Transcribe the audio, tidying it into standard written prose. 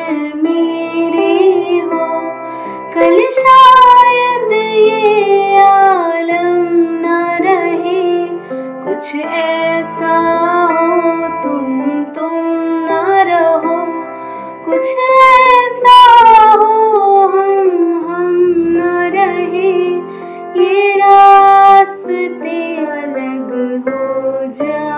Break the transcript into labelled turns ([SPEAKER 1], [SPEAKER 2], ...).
[SPEAKER 1] मेरे हो। कल शायद ये आलम न रहे, कुछ ऐसा हो तुम न रहो, कुछ ऐसा हो हम न रहे, ये रास्ते अलग हो जाए।